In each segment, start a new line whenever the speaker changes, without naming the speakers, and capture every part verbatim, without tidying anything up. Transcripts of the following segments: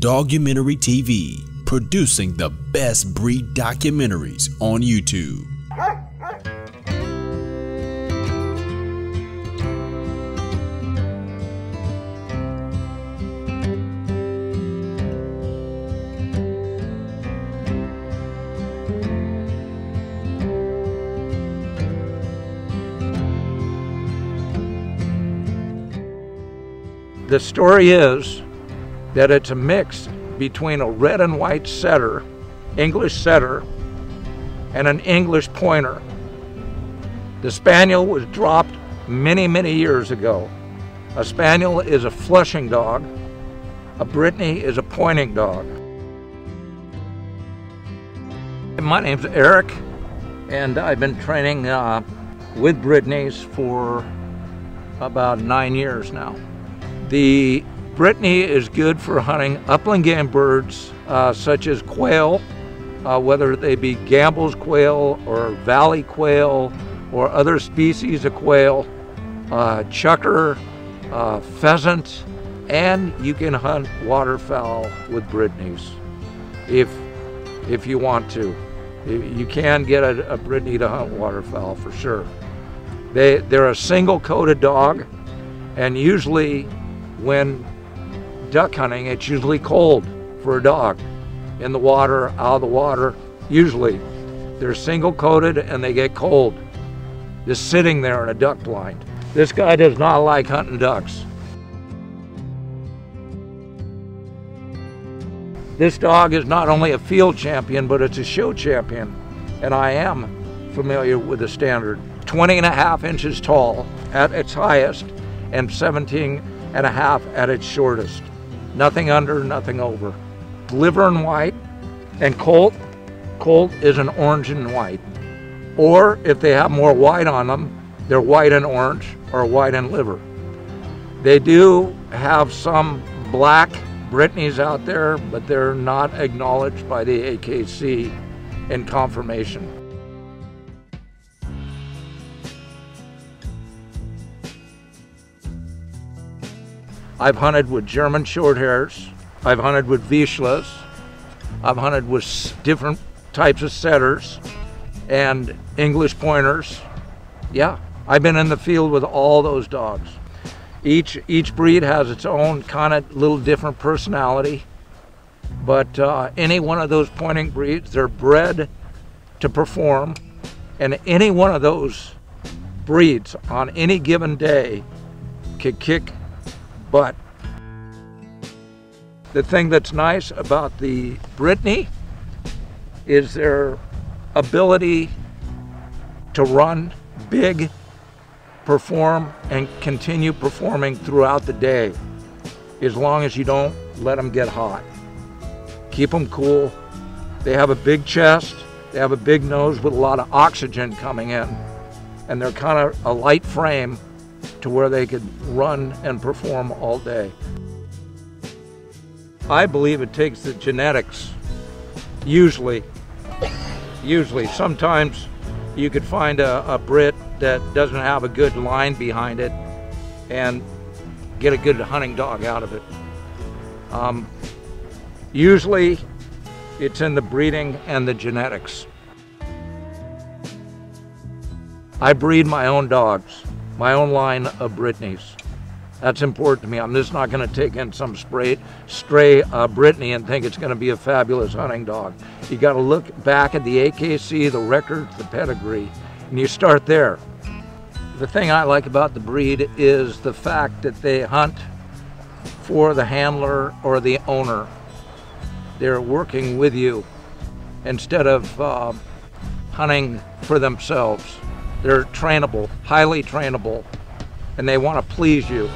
Dogumentary T V, producing the best breed documentaries on YouTube.
The story is that it's a mix between a red and white setter, English setter, and an English pointer. The spaniel was dropped many, many years ago. A spaniel is a flushing dog. A Brittany is a pointing dog. My name's Eric, and I've been training uh, with Brittanies for about nine years now. The Brittany is good for hunting upland game birds uh, such as quail, uh, whether they be Gambel's quail or valley quail or other species of quail, uh, chukar, uh, pheasant, and you can hunt waterfowl with Brittanies if, if you want to. You can get a, a Brittany to hunt waterfowl for sure. They, they're a single-coated dog, and usually when duck hunting, it's usually cold for a dog. In the water, out of the water, usually. They're single-coated and they get cold, just sitting there in a duck blind. This guy does not like hunting ducks. This dog is not only a field champion, but it's a show champion. And I am familiar with the standard. twenty and a half inches tall at its highest and seventeen and a half at its shortest. Nothing under, nothing over. Liver and white, and colt, colt is an orange and white. Or if they have more white on them, they're white and orange or white and liver. They do have some black Brittanies out there, but they're not acknowledged by the A K C in conformation. I've hunted with German Shorthairs, I've hunted with Vizslas, I've hunted with different types of setters and English pointers. Yeah, I've been in the field with all those dogs. Each, each breed has its own kind of little different personality, but uh, any one of those pointing breeds, they're bred to perform, and any one of those breeds on any given day could kick butt. The thing that's nice about the Brittany is their ability to run big, perform, and continue performing throughout the day, as long as you don't let them get hot. Keep them cool. They have a big chest, they have a big nose with a lot of oxygen coming in, and they're kind of a light frame to where they could run and perform all day. I believe it takes the genetics, usually. Usually, sometimes you could find a, a Brit that doesn't have a good line behind it and get a good hunting dog out of it. Um, usually, it's in the breeding and the genetics. I breed my own dogs, my own line of Brittanies. That's important to me. I'm just not going to take in some stray, stray uh, Brittany and think it's going to be a fabulous hunting dog. You got to look back at the A K C, the records, the pedigree, and you start there. The thing I like about the breed is the fact that they hunt for the handler or the owner. They're working with you instead of uh, hunting for themselves. They're trainable, highly trainable, and they want to please you.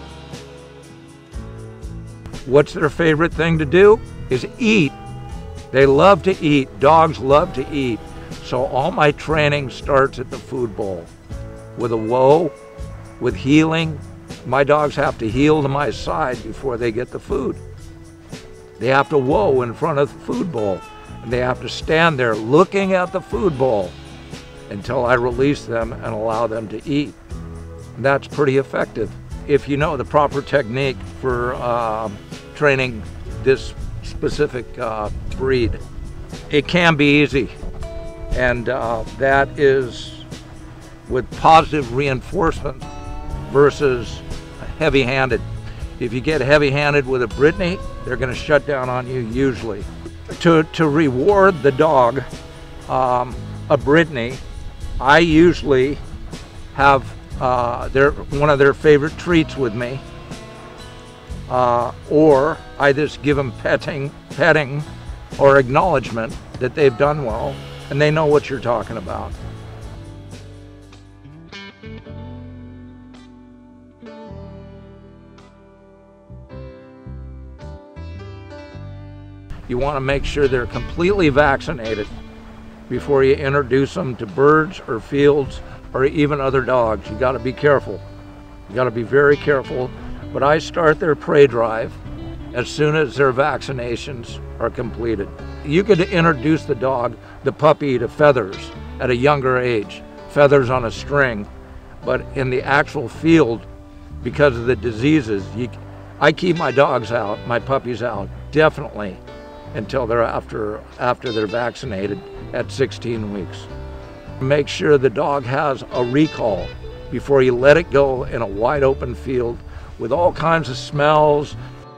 What's their favorite thing to do? Is eat. They love to eat. Dogs love to eat. So all my training starts at the food bowl. With a whoa, with heeling. My dogs have to heel to my side before they get the food. They have to whoa in front of the food bowl. And they have to stand there looking at the food bowl until I release them and allow them to eat. And that's pretty effective if you know the proper technique for uh, training this specific uh, breed. It can be easy, and uh, that is with positive reinforcement versus heavy-handed. If you get heavy-handed with a Brittany, they're going to shut down on you usually. To, to reward the dog, um, a Brittany, I usually have uh, their, one of their favorite treats with me, uh, or I just give them petting, petting or acknowledgement that they've done well and they know what you're talking about. You want to make sure they're completely vaccinated before you introduce them to birds or fields or even other dogs. You got to be careful. You got to be very careful. But I start their prey drive as soon as their vaccinations are completed. You could introduce the dog, the puppy, to feathers at a younger age, feathers on a string. But in the actual field, because of the diseases, you, I keep my dogs out, my puppies out, definitely, until they're after, after they're vaccinated at sixteen weeks. Make sure the dog has a recall before you let it go in a wide open field with all kinds of smells.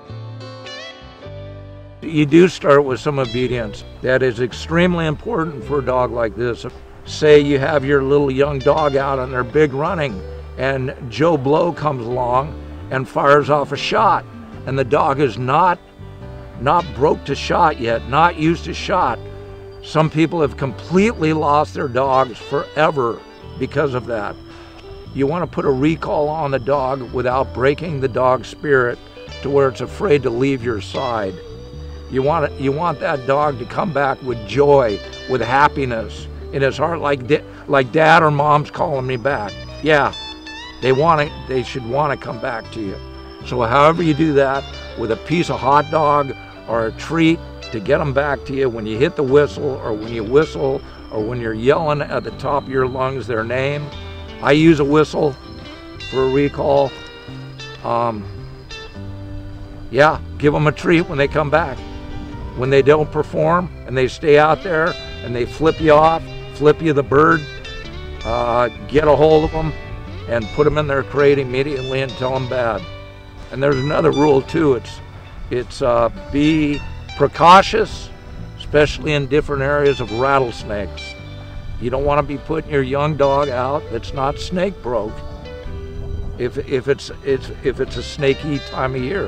You do start with some obedience. That is extremely important for a dog like this. Say you have your little young dog out and they're big running, and Joe Blow comes along and fires off a shot, and the dog is not not broke to shot yet, not used to shot. Some people have completely lost their dogs forever because of that. You want to put a recall on the dog without breaking the dog's spirit to where it's afraid to leave your side. You want it, you want that dog to come back with joy, with happiness in his heart, like like dad or mom's calling me back. Yeah, they want to, they should want to come back to you. So however you do that, with a piece of hot dog or a treat to get them back to you when you hit the whistle, or when you whistle, or when you're yelling at the top of your lungs their name. I use a whistle for a recall. Um, yeah, give them a treat when they come back. When they don't perform and they stay out there and they flip you off, flip you the bird, uh, get a hold of them and put them in their crate immediately and tell them bad. And there's another rule too. It's, it's uh, be precautious, especially in different areas of rattlesnakes. You don't want to be putting your young dog out that's not snake broke if, if, it's, it's, if it's a snaky time of year.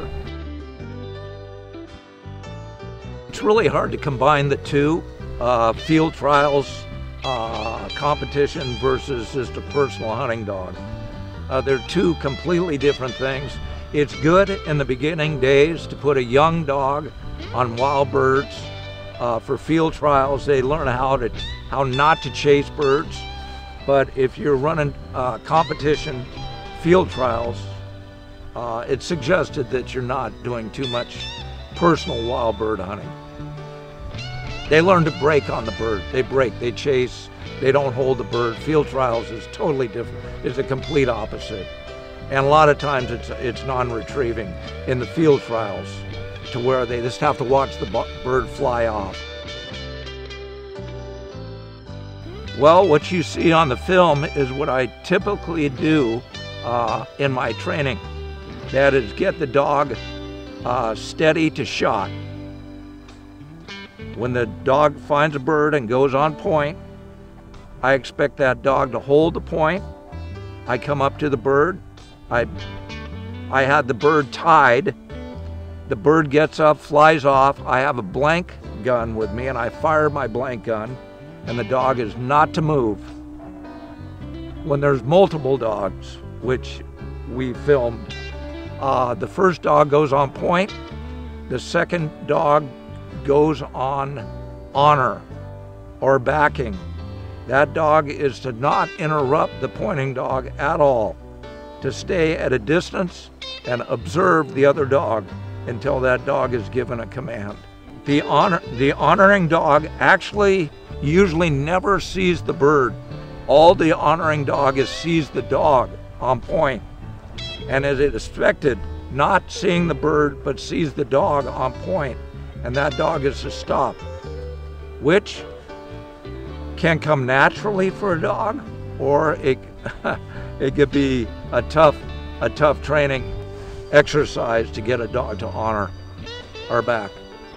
It's really hard to combine the two, uh, field trials, uh, competition versus just a personal hunting dog. Uh, they're two completely different things. It's good in the beginning days to put a young dog on wild birds uh, for field trials. They learn how to how not to chase birds. But if you're running uh, competition field trials, uh, it's suggested that you're not doing too much personal wild bird hunting. They learn to break on the bird. They break, they chase, they don't hold the bird. Field trials is totally different. It's a complete opposite. And a lot of times it's, it's non-retrieving in the field trials, to where they just have to watch the bird fly off. Well, what you see on the film is what I typically do uh, in my training. That is, get the dog uh, steady to shot. When the dog finds a bird and goes on point, I expect that dog to hold the point. I come up to the bird. I, I had the bird tied. The bird gets up, flies off. I have a blank gun with me and I fire my blank gun, and the dog is not to move. When there's multiple dogs, which we filmed, uh, the first dog goes on point, the second dog goes on honor or backing. That dog is to not interrupt the pointing dog at all, to stay at a distance and observe the other dog until that dog is given a command. The, honor, the honoring dog actually usually never sees the bird. All the honoring dog is sees the dog on point. And as it is expected, not seeing the bird, but sees the dog on point, and that dog is to stop, which can come naturally for a dog, or it it could be a tough a tough training exercise to get a dog to honor our back.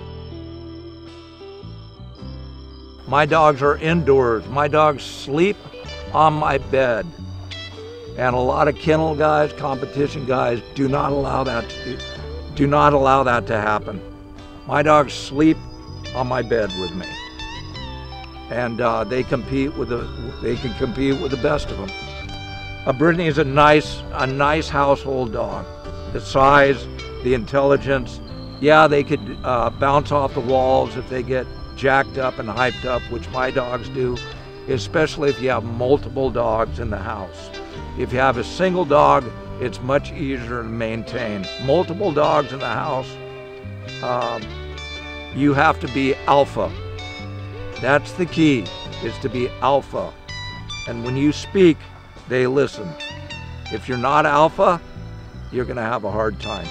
My dogs are indoors. My dogs sleep on my bed. And a lot of kennel guys, competition guys, do not allow that to, do not allow that to happen. My dogs sleep on my bed with me. And uh, they compete with the they can compete with the best of them. A Brittany is a nice a nice household dog. The size, the intelligence. Yeah, they could uh, bounce off the walls if they get jacked up and hyped up, which my dogs do, especially if you have multiple dogs in the house. If you have a single dog, it's much easier to maintain. Multiple dogs in the house, um, you have to be alpha. That's the key, is to be alpha. And when you speak, they listen. If you're not alpha, you're gonna have a hard time.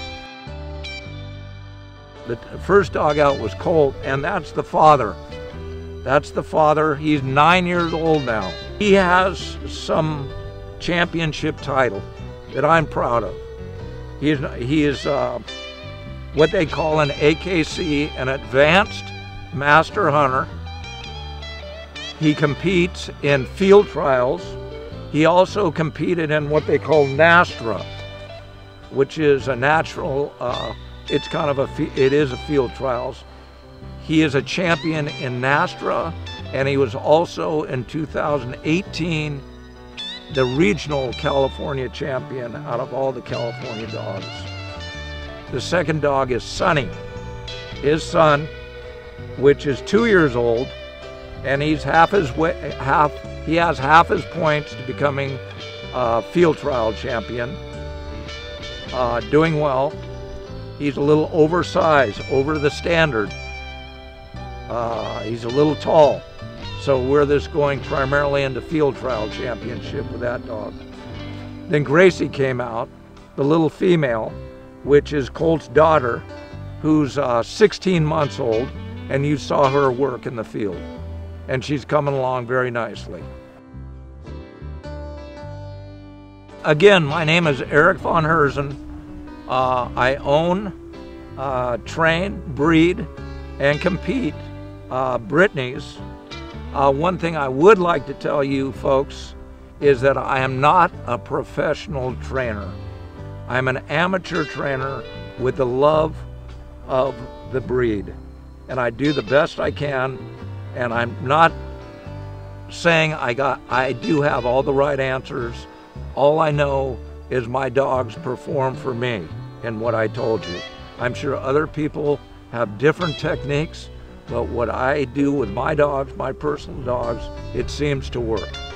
The first dog out was Colt, and that's the father. That's the father. He's nine years old now. He has some championship title that I'm proud of. He is, he is uh, what they call an A K C, an advanced master hunter. He competes in field trials. He also competed in what they call NASTRA, which is a natural, uh, it's kind of a, it is a field trials. He is a champion in NASTRA, and he was also in two thousand eighteen the regional California champion out of all the California dogs. The second dog is Sonny, his son, which is two years old, and he's half his way, half he has half his points to becoming a field trial champion. Uh, doing well. He's a little oversized, over the standard. Uh, he's a little tall. So we're this going primarily into field trial championship with that dog. Then Gracie came out, the little female, which is Colt's daughter, who's uh, sixteen months old, and you saw her work in the field. And she's coming along very nicely. Again, my name is Eric von Herzen. Uh, I own, uh, train, breed, and compete uh, Brittanies. Uh, one thing I would like to tell you folks is that I am not a professional trainer. I'm an amateur trainer with the love of the breed. And I do the best I can, and I'm not saying I got, I do have all the right answers. All I know is my dogs perform for me in what I told you. I'm sure other people have different techniques, but what I do with my dogs, my personal dogs, it seems to work.